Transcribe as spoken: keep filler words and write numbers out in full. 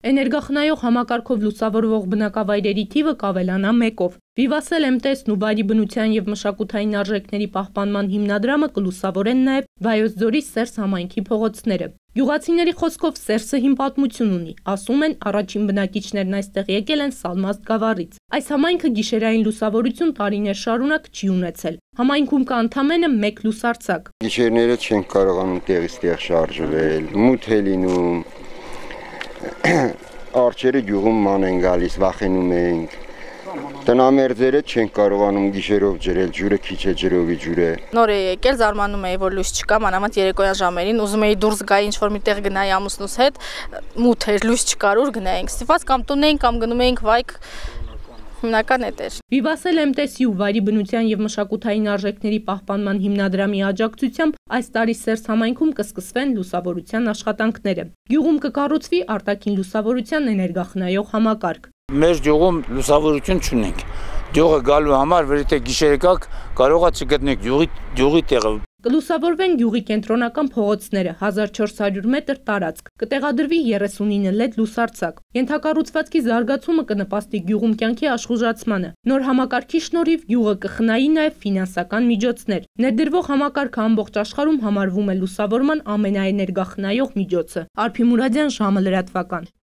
Էներգախնայող համակարգով լուսավորվող բնակավայրերի թիվը կավելանա մեկով։ Վիվասել Էմտեսն ու վայրի բնության և մշակութային արժեքների պահպանման հիմնադրամը կլուսավորեն նաև Վայոց ձորի Սերս համայնքի փողոցները։ Գյուղացիների խոսքով Սերսը հին պատմություն ունի, ասում են առաջին բնակիչներն այստեղ եկել են Սալմաստ գավառից։ Այս համայնքը գիշերային լուսավորություն տարիներ շարունակ չի ունեցել։ Համայնքում կա ընդամենը մեկ լուսարձակ։ Գիշերները չենք կարողանում տեղից տեղ շարժվել, մութ է լինում, արջերը գյուղում ման են գալիս, վախենում ենք։ Տնամերձերը չենք կարողանում գիշերով ջրել, ջուրը քիչ է, ջրովի ջուր է։ Նոր է եկել, զարմանում էի, որ լույս չկա, մանավանդ երեկոյան ժամերին, ուզում էի դուրս գայի ինչ-որ մի տեղ գնայի ամուսնուս հետ, մութ էր, լույս չկար, ուր գնայինք, ստիպված կամ տուն էինք, կամ գնում էինք վայք, հիմնական էդ էր։ Վիվասել Էմտեսի ու վայրի բնության և մշակութային արժեքների պահպանման հիմնադրամի աջակցությամբ այս տարի Սերս համայնքում կսկսվեն լուսավորության աշխատանքները։ Գյուղում կկառուցվի արտաքին լուսավորության էներգախնայող համակարգ։ Մեր գյուղում լուսավորություն չունենք։ Գյուղը գալու համար, որ եթե գիշերը գաք, կարողա չգտնեք գյուղի գյուղի տեղը։ Կլուսավորվեն գյուղի կենտրոնական փողոցները, հազար չորս հարյուր մետր տարածք, կտեղադրվի երեսունինը լեդ լուսարձակ։ Ենթակառուցվածքի զարգացումը կնպաստի գյուղում կյանքի աշխուժացմանը։ Նոր համակարգի շնորհիվ գյուղը կխնայի նաև ֆինանսական միջոցներ։ Ներդրվող համակարգը ամբողջ աշխարհում համարվում է լուսավորման ամենաէներգախնայող միջոցը։ Արփի Մուրադյան, ժամը լրատվական։